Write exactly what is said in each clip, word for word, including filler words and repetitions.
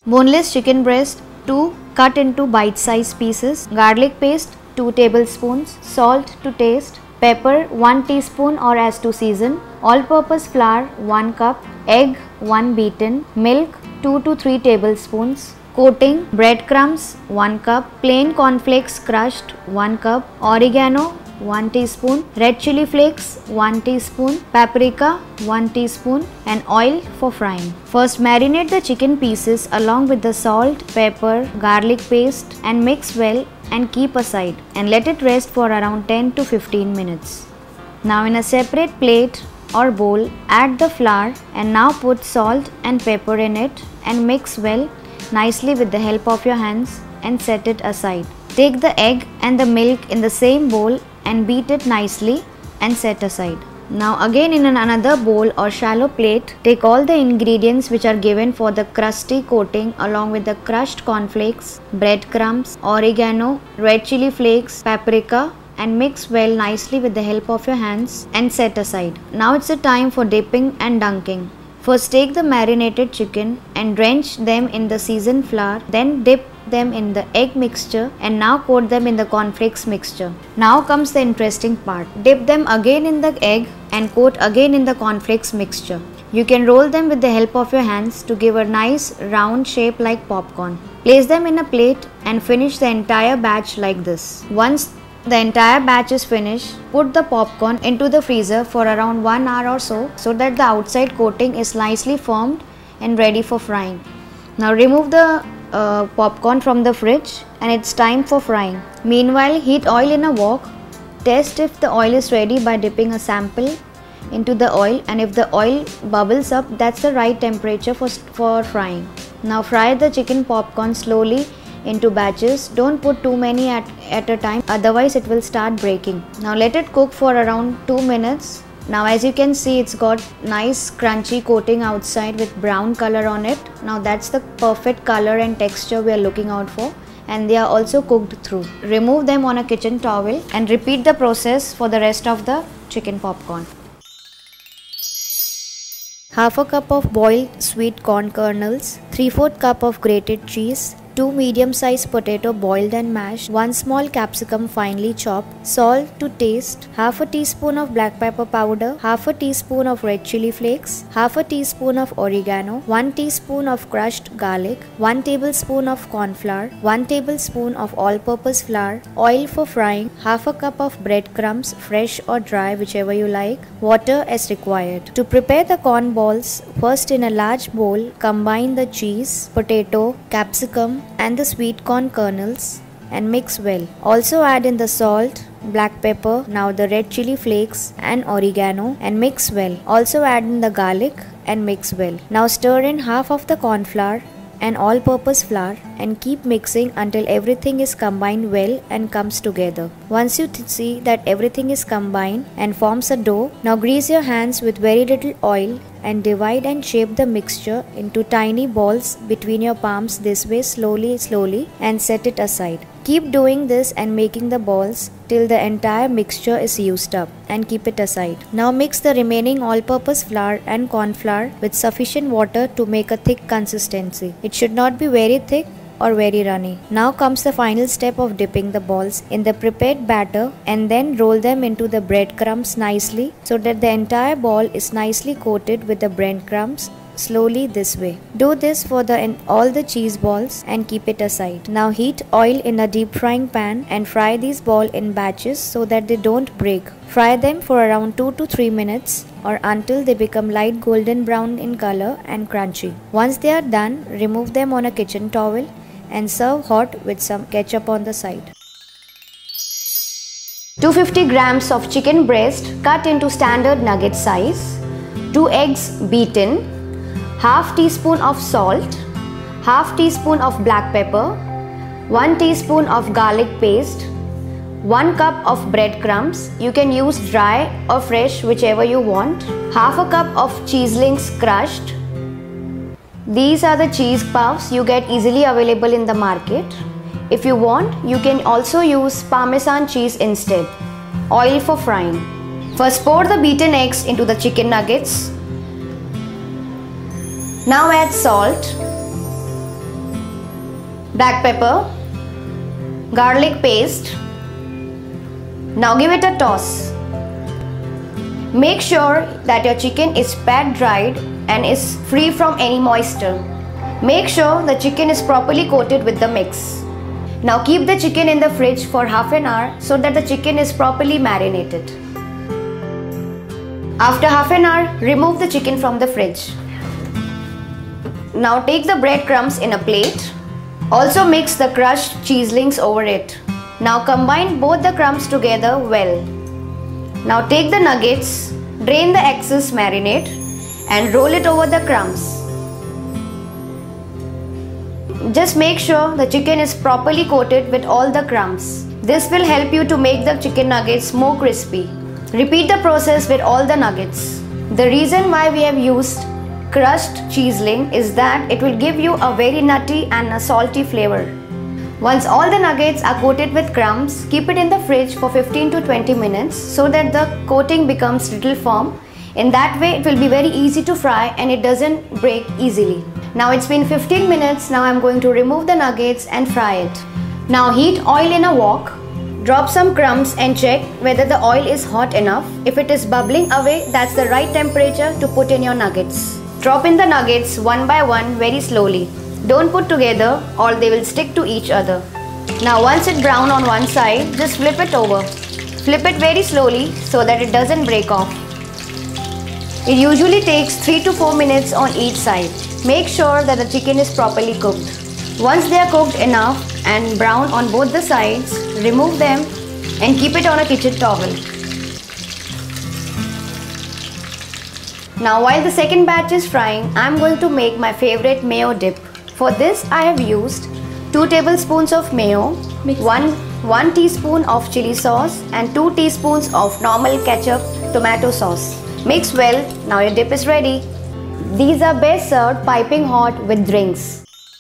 Boneless chicken breast, two cut into bite-sized pieces. Garlic paste, two tablespoons. Salt to taste. Pepper, one teaspoon or as to season. All-purpose flour, one cup. Egg, one beaten. Milk, two to three tablespoons. Coating, breadcrumbs, one cup. Plain cornflakes crushed, one cup. Oregano, one teaspoon. Red chili flakes, one teaspoon. Paprika, one teaspoon. And oil for frying. First, marinate the chicken pieces along with the salt, pepper, garlic paste and mix well and keep aside, and let it rest for around ten to fifteen minutes. Now in a separate plate or bowl, add the flour and now put salt and pepper in it and mix well nicely with the help of your hands and set it aside. Take the egg and the milk in the same bowl and beat it nicely and set aside. Now again in another bowl or shallow plate, take all the ingredients which are given for the crusty coating along with the crushed cornflakes, breadcrumbs, oregano, red chili flakes, paprika and mix well nicely with the help of your hands and set aside. Now it's the time for dipping and dunking. First take the marinated chicken and drench them in the seasoned flour, then dip them in the egg mixture and now coat them in the cornflakes mixture. Now comes the interesting part. Dip them again in the egg and coat again in the cornflakes mixture. You can roll them with the help of your hands to give a nice round shape like popcorn. Place them in a plate and finish the entire batch like this. Once the entire batch is finished, put the popcorn into the freezer for around one hour or so so that the outside coating is nicely formed and ready for frying. Now remove the uh, popcorn from the fridge and it's time for frying. Meanwhile, heat oil in a wok. Test if the oil is ready by dipping a sample into the oil, and if the oil bubbles up, that's the right temperature for, for frying. Now fry the chicken popcorn slowly into batches. Don't put too many at, at a time, otherwise it will start breaking. Now let it cook for around two minutes. Now as you can see, it's got nice crunchy coating outside with brown color on it. Now that's the perfect color and texture we are looking out for, and they are also cooked through. Remove them on a kitchen towel and repeat the process for the rest of the chicken popcorn. Half a cup of boiled sweet corn kernels, three fourths cup of grated cheese, two medium-sized potato boiled and mashed, one small capsicum finely chopped, salt to taste, half a teaspoon of black pepper powder, half a teaspoon of red chili flakes, half a teaspoon of oregano, one teaspoon of crushed garlic, one tablespoon of corn flour, one tablespoon of all-purpose flour, oil for frying, half a cup of breadcrumbs, fresh or dry whichever you like, water as required. To prepare the corn balls, first in a large bowl, combine the cheese, potato, capsicum and the sweet corn kernels and mix well. Also add in the salt, black pepper, now the red chili flakes and oregano and mix well. Also add in the garlic and mix well. Now stir in half of the corn flour and all-purpose flour and keep mixing until everything is combined well and comes together. Once you see that everything is combined and forms a dough, now grease your hands with very little oil and divide and shape the mixture into tiny balls between your palms this way, slowly slowly, and set it aside. Keep doing this and making the balls till the entire mixture is used up and keep it aside. Now mix the remaining all-purpose flour and corn flour with sufficient water to make a thick consistency. It should not be very thick or very runny. Now comes the final step of dipping the balls in the prepared batter and then roll them into the breadcrumbs nicely so that the entire ball is nicely coated with the breadcrumbs slowly this way. Do this for the all the cheese balls and keep it aside. Now heat oil in a deep frying pan and fry these balls in batches so that they don't break. Fry them for around two to three minutes or until they become light golden brown in color and crunchy. Once they are done, remove them on a kitchen towel and serve hot with some ketchup on the side. two hundred fifty grams of chicken breast cut into standard nugget size, two eggs beaten, half teaspoon of salt, half teaspoon of black pepper, one teaspoon of garlic paste, one cup of breadcrumbs. You can use dry or fresh whichever you want, half a cup of cheeselings crushed. These are the cheese puffs you get easily available in the market. If you want, you can also use Parmesan cheese instead. Oil for frying. First pour the beaten eggs into the chicken nuggets. Now add salt, black pepper, garlic paste. Now give it a toss. Make sure that your chicken is pat dried and is free from any moisture. Make sure the chicken is properly coated with the mix. Now keep the chicken in the fridge for half an hour so that the chicken is properly marinated. After half an hour, remove the chicken from the fridge. Now take the breadcrumbs in a plate. Also mix the crushed cheeselings over it. Now combine both the crumbs together well. Now take the nuggets, drain the excess marinade and roll it over the crumbs. Just make sure the chicken is properly coated with all the crumbs. This will help you to make the chicken nuggets more crispy. Repeat the process with all the nuggets. The reason why we have used crushed cheeseling is that it will give you a very nutty and a salty flavor. Once all the nuggets are coated with crumbs, keep it in the fridge for fifteen to twenty minutes so that the coating becomes little firm. In that way it will be very easy to fry and it doesn't break easily. Now it's been fifteen minutes. Now I'm going to remove the nuggets and fry it. Now heat oil in a wok. Drop some crumbs and check whether the oil is hot enough. If it is bubbling away, that's the right temperature to put in your nuggets. Drop in the nuggets one by one very slowly. Don't put together or they will stick to each other. Now once it brown on one side, just flip it over. Flip it very slowly so that it doesn't break off. It usually takes three to four minutes on each side. Make sure that the chicken is properly cooked. Once they are cooked enough and brown on both the sides, remove them and keep it on a kitchen towel. Now while the second batch is frying, I am going to make my favorite mayo dip. For this I have used two tablespoons of mayo, one, one teaspoon of chili sauce and two teaspoons of normal ketchup tomato sauce. Mix well. Now your dip is ready. These are best served piping hot with drinks.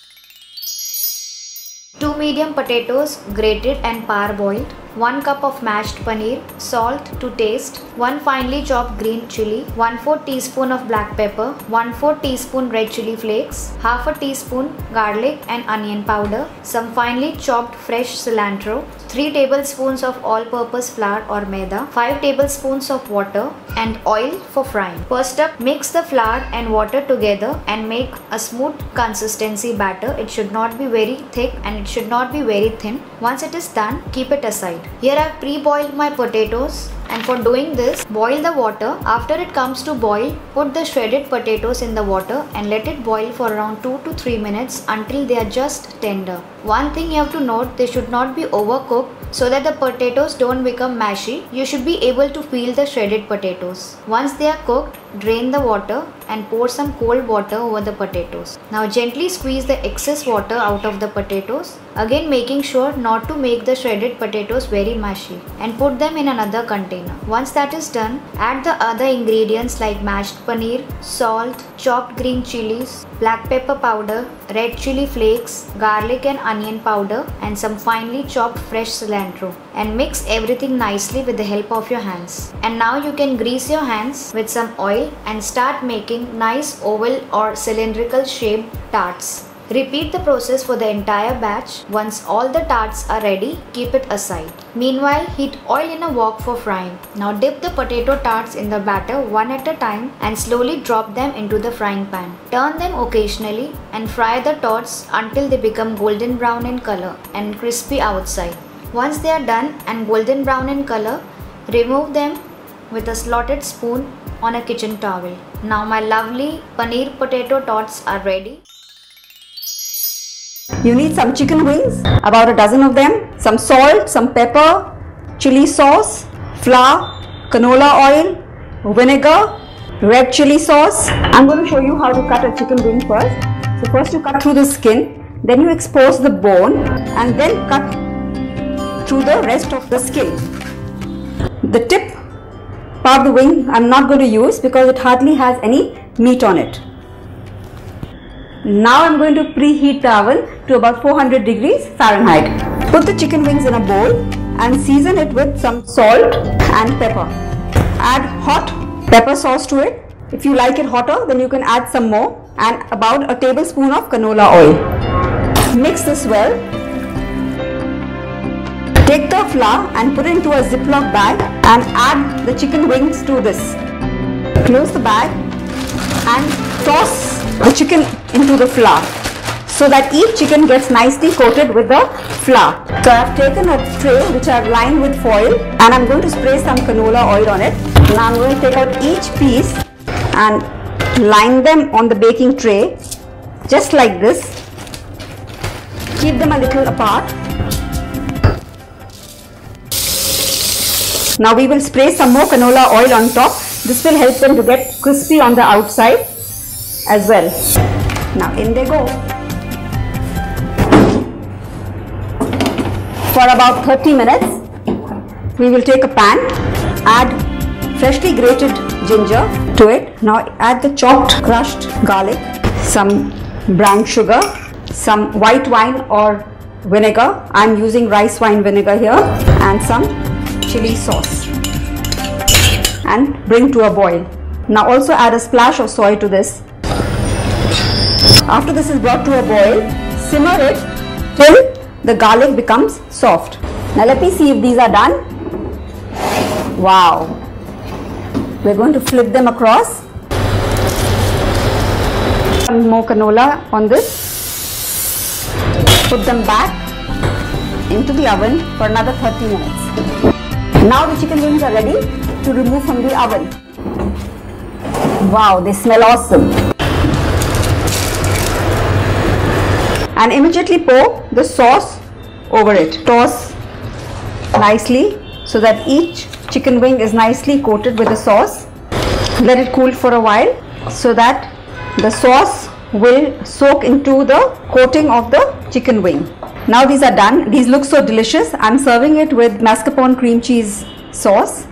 two medium potatoes grated and parboiled, one cup of mashed paneer, salt to taste, one finely chopped green chili, one fourth teaspoon of black pepper, one fourth teaspoon red chili flakes, half a teaspoon garlic and onion powder, some finely chopped fresh cilantro, three tablespoons of all-purpose flour or maida, five tablespoons of water and oil for frying. First up, mix the flour and water together and make a smooth consistency batter. It should not be very thick and it should not be very thin. Once it is done, keep it aside. Here I have pre-boiled my potatoes, and for doing this, boil the water. After it comes to boil, put the shredded potatoes in the water and let it boil for around two to three minutes until they are just tender. One thing you have to note, they should not be overcooked so that the potatoes don't become mashy. You should be able to feel the shredded potatoes. Once they are cooked, drain the water and pour some cold water over the potatoes. Now gently squeeze the excess water out of the potatoes, again making sure not to make the shredded potatoes very mushy, and put them in another container. Once that is done, add the other ingredients like mashed paneer, salt, chopped green chilies, black pepper powder, red chili flakes, garlic and onion powder and some finely chopped fresh cilantro, and mix everything nicely with the help of your hands. And now you can grease your hands with some oil and start making nice oval or cylindrical shaped tarts. Repeat the process for the entire batch. Once all the tarts are ready, keep it aside. Meanwhile, heat oil in a wok for frying. Now dip the potato tarts in the batter one at a time and slowly drop them into the frying pan. Turn them occasionally and fry the tarts until they become golden brown in color and crispy outside. Once they are done and golden brown in color, remove them with a slotted spoon on a kitchen towel. Now my lovely paneer potato tarts are ready. You need some chicken wings, about a dozen of them, some salt, some pepper, chili sauce, flour, canola oil, vinegar, red chili sauce. I'm going to show you how to cut a chicken wing first. So first you cut through the skin, then you expose the bone and then cut through the rest of the skin. The tip part of the wing I'm not going to use because it hardly has any meat on it. Now I'm going to preheat the oven to about four hundred degrees Fahrenheit. Put the chicken wings in a bowl and season it with some salt and pepper. Add hot pepper sauce to it. If you like it hotter, then you can add some more, and about a tablespoon of canola oil. Mix this well. Take the flour and put it into a Ziploc bag and add the chicken wings to this. Close the bag and toss the chicken into the flour so that each chicken gets nicely coated with the flour. So I have taken a tray which I have lined with foil and I'm going to spray some canola oil on it. Now I'm going to take out each piece and line them on the baking tray just like this. Keep them a little apart. Now we will spray some more canola oil on top. This will help them to get crispy on the outside as well. Now in they go. For about thirty minutes, we will take a pan, add freshly grated ginger to it. Now add the chopped crushed garlic, some brown sugar, some white wine or vinegar. I am using rice wine vinegar here, and some chili sauce, and bring to a boil. Now also add a splash of soy to this. After this is brought to a boil, simmer it till the garlic becomes soft. Now let me see if these are done. Wow. We're going to flip them across. Some more canola on this. Put them back into the oven for another thirty minutes. Now the chicken wings are ready to remove from the oven. Wow, they smell awesome. And immediately pour the sauce over it. Toss nicely so that each chicken wing is nicely coated with the sauce. Let it cool for a while so that the sauce will soak into the coating of the chicken wing. Now these are done. These look so delicious. I'm serving it with mascarpone cream cheese sauce.